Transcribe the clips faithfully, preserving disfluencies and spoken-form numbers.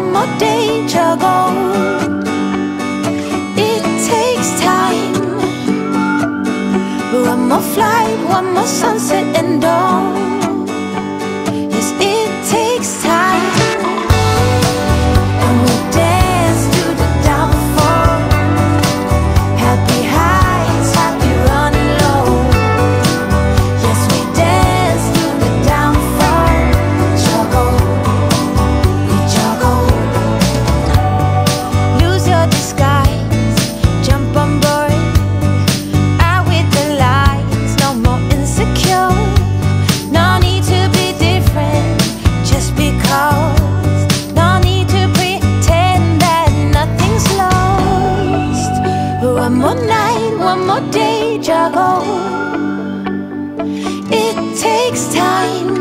one more day to go. It takes time. One more flight, one more sunset and dawn. Yes, it takes time. And we dance to the downfall. Happy highs, happy running low. Yes, we dance to the downfall. Juggle, we juggle. Lose your disguise, jump on board. One more night, one more day, juggle. It takes time.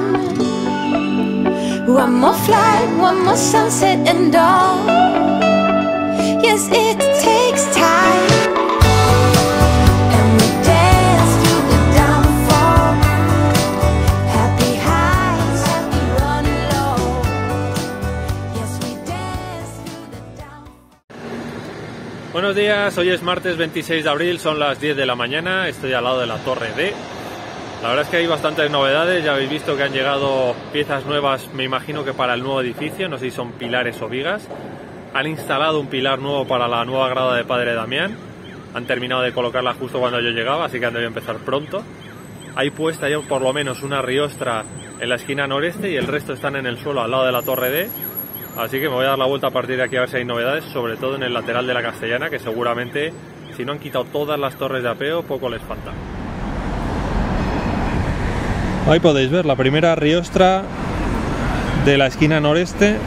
One more flight, one more sunset and dawn. Yes, it takes time. And we dance to the downfall. Happy highs, happy running low. Yes, we dance to the downfall. Buenos días, hoy es martes veintiséis de abril, son las diez de la mañana, estoy al lado de la Torre D. La verdad es que hay bastantes novedades, ya habéis visto que han llegado piezas nuevas, me imagino que para el nuevo edificio, no sé si son pilares o vigas. Han instalado un pilar nuevo para la nueva grada de Padre Damián, han terminado de colocarla justo cuando yo llegaba, así que han debido empezar pronto. Hay puesta ya por lo menos una riostra en la esquina noreste y el resto están en el suelo al lado de la Torre D. Así que me voy a dar la vuelta a partir de aquí a ver si hay novedades, sobre todo en el lateral de la Castellana, que seguramente, si no han quitado todas las torres de apeo, poco les falta. Ahí podéis ver la primera riostra de la esquina noreste.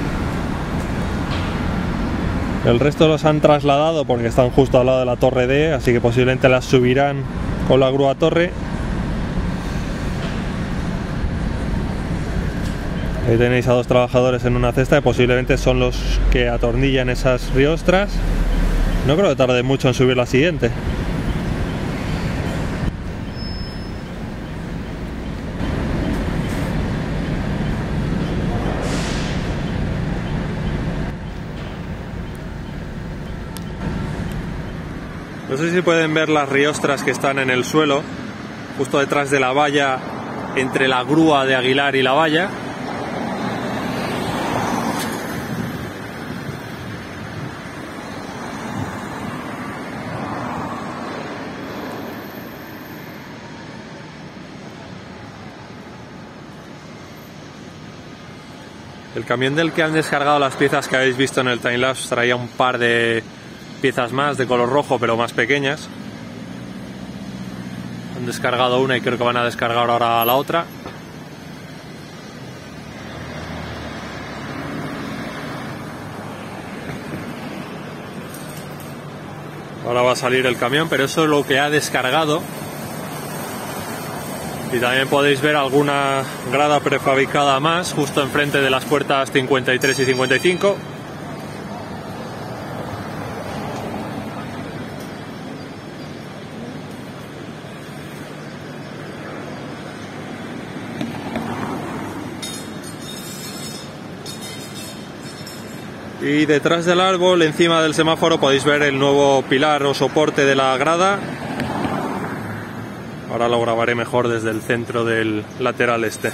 El resto los han trasladado porque están justo al lado de la Torre D, así que posiblemente las subirán con la grúa torre. Ahí tenéis a dos trabajadores en una cesta que posiblemente son los que atornillan esas riostras. No creo que tarde mucho en subir la siguiente. No sé si pueden ver las riostras que están en el suelo, justo detrás de la valla, entre la grúa de Aguilar y la valla. El camión del que han descargado las piezas que habéis visto en el timelapse traía un par de piezas más de color rojo, pero más pequeñas. Han descargado una y creo que van a descargar ahora la otra. Ahora va a salir el camión, pero eso es lo que ha descargado. Y también podéis ver alguna grada prefabricada más justo enfrente de las puertas cincuenta y tres y cincuenta y cinco. Y detrás del árbol, encima del semáforo, podéis ver el nuevo pilar o soporte de la grada. Ahora lo grabaré mejor desde el centro del lateral este.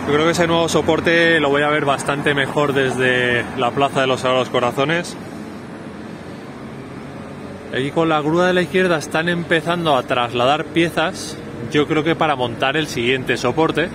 Yo creo que ese nuevo soporte lo voy a ver bastante mejor desde la Plaza de los Sagrados Corazones. Aquí con la grúa de la izquierda están empezando a trasladar piezas, yo creo que para montar el siguiente soporte.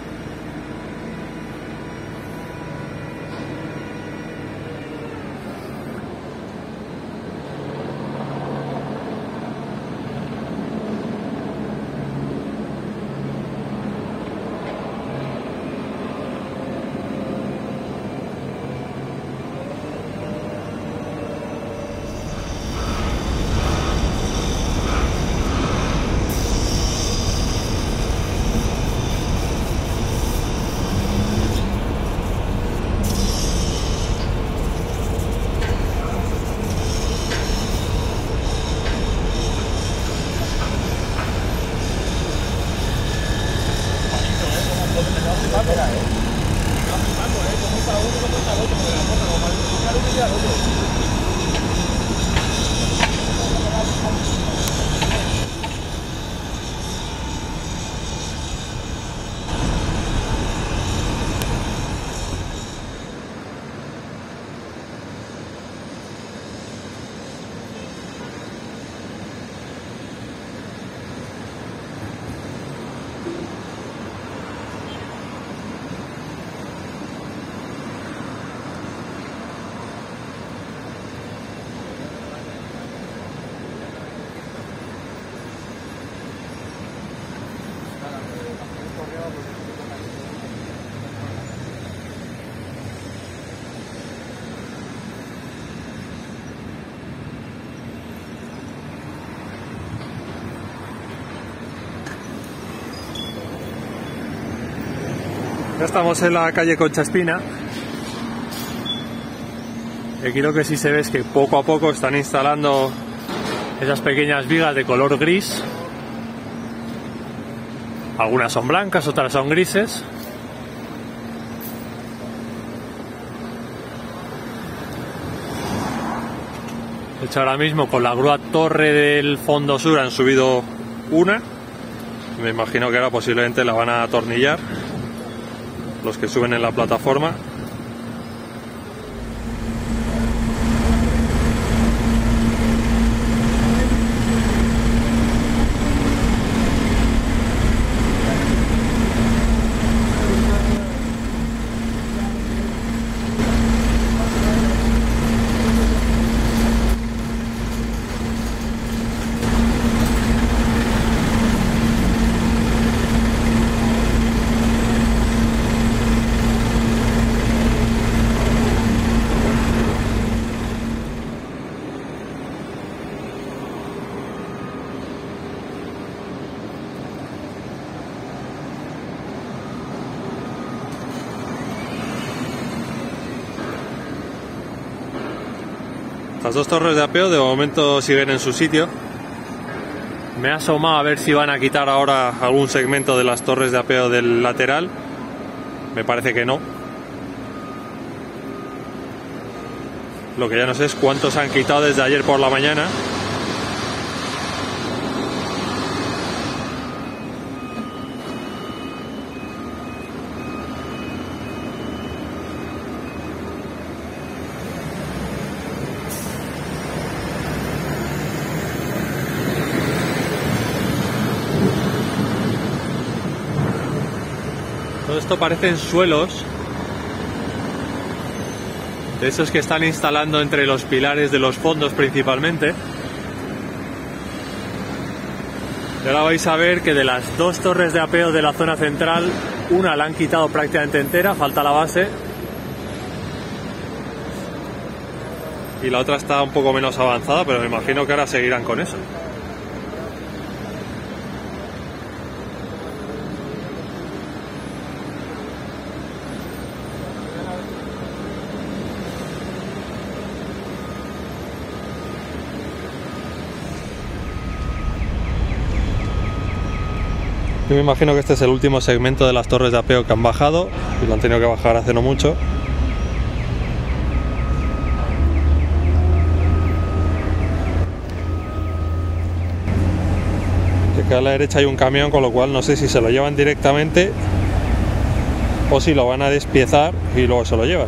Ya estamos en la calle Concha Espina. Y aquí lo que sí se ve es que poco a poco están instalando esas pequeñas vigas de color gris. Algunas son blancas, otras son grises. De hecho, ahora mismo con la grúa Torre del Fondo Sur han subido una. Me imagino que ahora posiblemente la van a atornillar los que suben en la plataforma. Las dos torres de apeo de momento siguen en su sitio. Me he asomado a ver si van a quitar ahora algún segmento de las torres de apeo del lateral. Me parece que no. Lo que ya no sé es cuántos han quitado desde ayer por la mañana. Todo esto parecen suelos de esos que están instalando entre los pilares de los fondos principalmente. Y ahora vais a ver que de las dos torres de apeo de la zona central, una la han quitado prácticamente entera, falta la base, y la otra está un poco menos avanzada, pero me imagino que ahora seguirán con eso. Yo me imagino que este es el último segmento de las torres de apeo que han bajado, y lo han tenido que bajar hace no mucho. Que a la derecha hay un camión, con lo cual no sé si se lo llevan directamente o si lo van a despiezar y luego se lo llevan.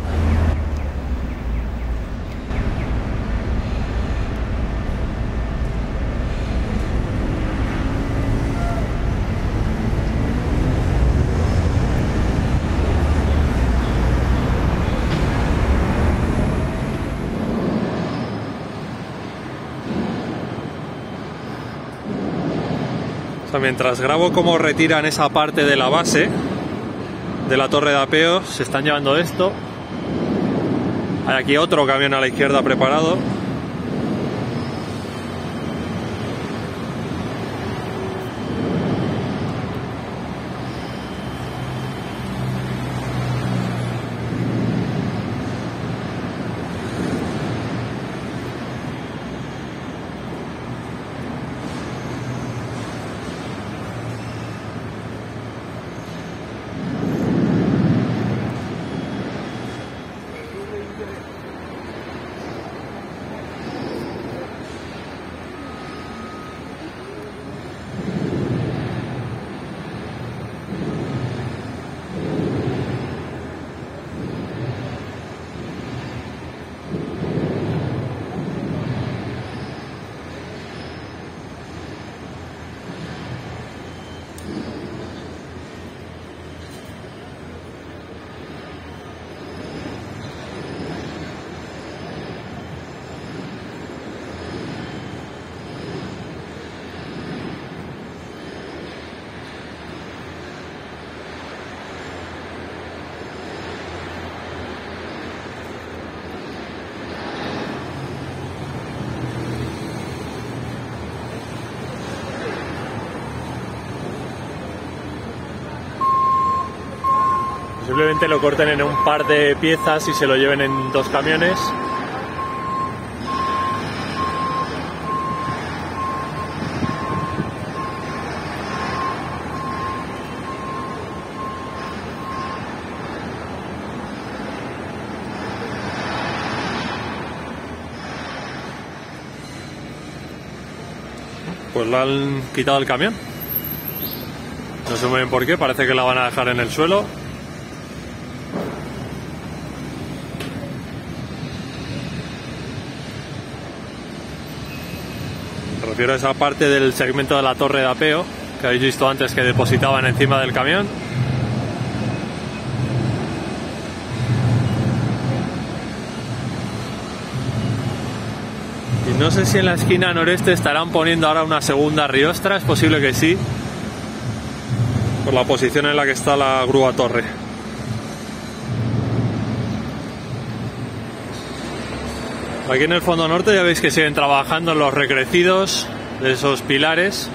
Mientras grabo cómo retiran esa parte de la base de la torre de apeo, se están llevando esto. Hay aquí otro camión a la izquierda preparado. Posiblemente lo corten en un par de piezas y se lo lleven en dos camiones. Pues le han quitado el camión. No sé muy bien por qué, parece que la van a dejar en el suelo. Me refiero a esa parte del segmento de la torre de apeo que habéis visto antes que depositaban encima del camión. Y no sé si en la esquina noreste estarán poniendo ahora una segunda riostra, es posible que sí, por la posición en la que está la grúa torre. Aquí en el fondo norte ya veis que siguen trabajando en los recrecidos de esos pilares.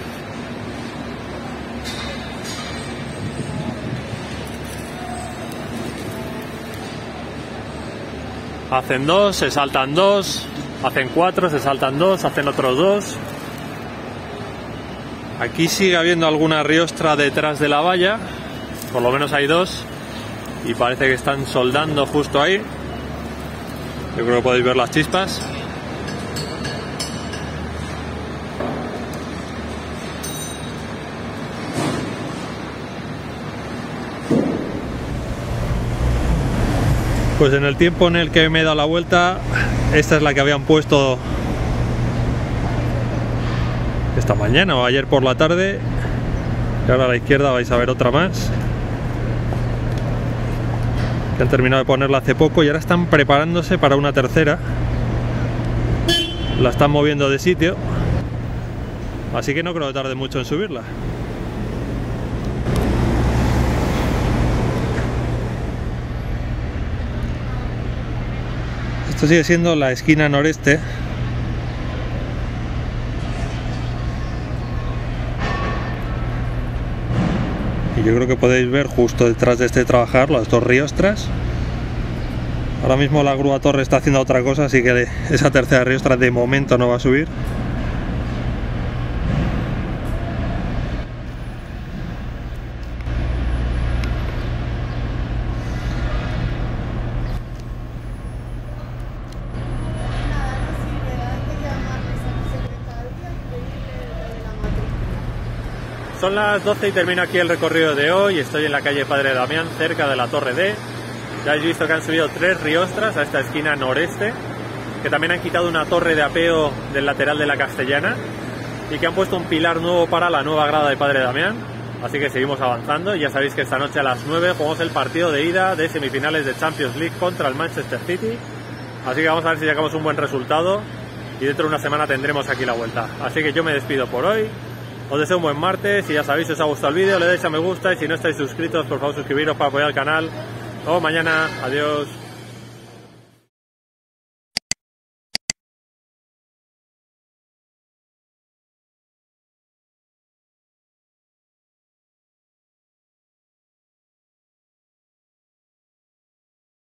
Hacen dos, se saltan dos, hacen cuatro, se saltan dos, hacen otros dos. Aquí sigue habiendo alguna riostra detrás de la valla, por lo menos hay dos, y parece que están soldando justo ahí. Yo creo que podéis ver las chispas. Pues en el tiempo en el que me he dado la vuelta, esta es la que habían puesto esta mañana o ayer por la tarde. Y ahora a la izquierda vais a ver otra más, que han terminado de ponerla hace poco y ahora están preparándose para una tercera. La están moviendo de sitio, así que no creo que tarde mucho en subirla. Esto sigue siendo la esquina noreste. Y yo creo que podéis ver justo detrás de este trabajar las dos riostras. Ahora mismo la grúa torre está haciendo otra cosa, así que esa tercera riostra de momento no va a subir. Son las doce y termino aquí el recorrido de hoy. Estoy en la calle Padre Damián, cerca de la Torre D. Ya habéis visto que han subido tres riostras a esta esquina noreste, que también han quitado una torre de apeo del lateral de la Castellana y que han puesto un pilar nuevo para la nueva grada de Padre Damián. Así que seguimos avanzando. Ya sabéis que esta noche a las nueve jugamos el partido de ida de semifinales de Champions League contra el Manchester City. Así que vamos a ver si sacamos un buen resultado y dentro de una semana tendremos aquí la vuelta. Así que yo me despido por hoy. Os deseo un buen martes y ya sabéis, si os ha gustado el vídeo le dais a me gusta y si no estáis suscritos, por favor suscribiros para apoyar el canal. Nos vemos mañana. Adiós.